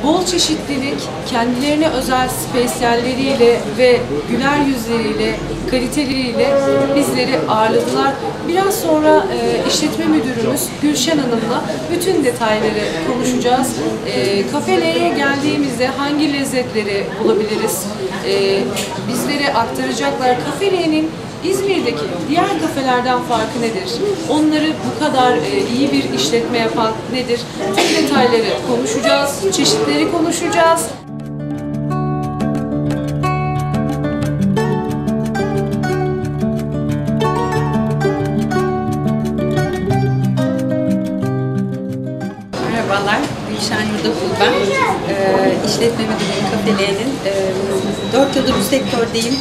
Bol çeşitlilik, kendilerine özel spesiyalleriyle ve güler yüzleriyle, kaliteleriyle bizleri ağırladılar. Biraz sonra işletme müdürümüz Gülşen Hanım'la bütün detayları konuşacağız. Cafe L'ye geldiğimizde hangi lezzetleri bulabiliriz? Bizlere aktaracaklar. Cafe L'nin İzmir'deki diğer kafelerden farkı nedir? Onları bu kadar iyi bir işletme yapan nedir? Tüm detayları konuşacağız, çeşitleri konuşacağız. Merhabalar, Gülşen Yurdakul ben. İşletme müdürüyüm Cafe L'nin. 4 yıldır bu sektördeyim.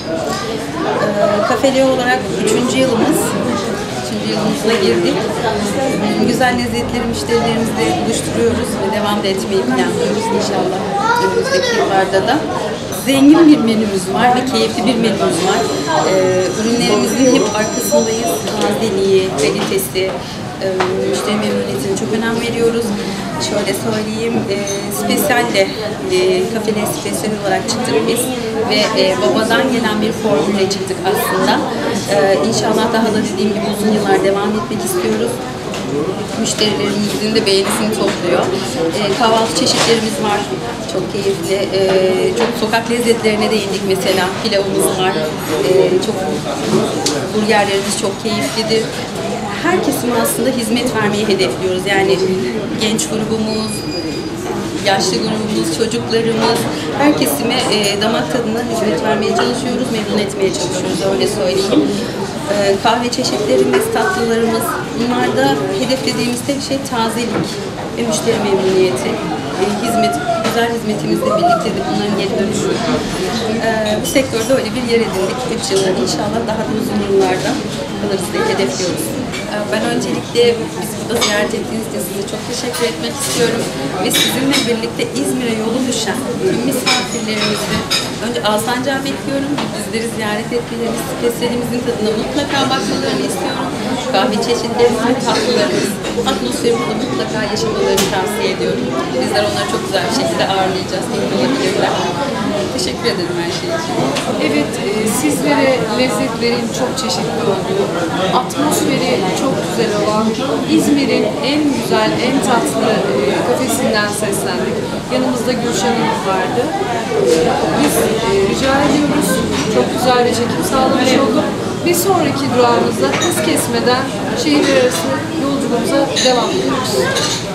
Cafe L olarak 3. yılımız. 3. yılımıza girdik. Güzel lezzetleri müşterilerimizle buluşturuyoruz ve devam da etmeyi planlıyoruz inşallah önümüzdeki yıllarda da. Zengin bir menümüz var ve keyifli bir menümüz var. Ürünlerimizin hep arkasındayız. Tazeliği, kalitesi, müşteri memnuniyetine çok önem veriyoruz. Şöyle söyleyeyim, spesyalle, Cafe L spesiyal olarak çıktık biz ve babadan gelen bir formülle çıktık aslında. İnşallah daha da dediğim gibi uzun yıllar devam etmek istiyoruz. Müşterilerimizin de beğenisini topluyor. Kahvaltı çeşitlerimiz var, çok keyifli. Çok sokak lezzetlerine değindik mesela, pilavımız var. Çok burgerlerimiz çok keyiflidir. Her kesime aslında hizmet vermeyi hedefliyoruz. Yani genç grubumuz, yaşlı grubumuz, çocuklarımız, her kesime damak tadına hizmet vermeye çalışıyoruz, memnun etmeye çalışıyoruz, öyle söyleyeyim. Kahve çeşitlerimiz, tatlılarımız, bunlarda hedeflediğimiz tek şey tazelik ve müşteri memnuniyeti. Hizmet, güzel hizmetimizle birlikte de bunların geri dönüşü. Bu sektörde öyle bir yer edindik 3 yıldır. İnşallah daha da uzun yıllarda kalırız diye hedefliyoruz. Ben öncelikle bizi burada ziyaret ettiğiniz için size çok teşekkür etmek istiyorum. Ve sizinle birlikte İzmir'e yolu düşen tüm misafirlerimizi önce Alsancak'a bekliyorum. Bizleri ziyaret etmelerini, spesiyalimizin tadına mutlaka bakmalarını istiyorum. Kahve çeşitlerimiz ve tatlılarımız, atmosferimizi mutlaka yaşamalarını tavsiye ediyorum. Bizler onları çok güzel bir şekilde ağırlayacağız. Emin olabilirler. Teşekkür ederim her şey için. Evet, sizlere lezzetlerin çok çeşitli olduğu, atmosferi çok güzel olan, İzmir'in en güzel, en tatlı kafesinden seslendik. Yanımızda Gülşen Hanım vardı. Biz rica ediyoruz, çok güzel bir çekim sağlamış olduk. Bir sonraki durağımızda hız kesmeden şehirler arası yolculuğumuza devam ediyoruz.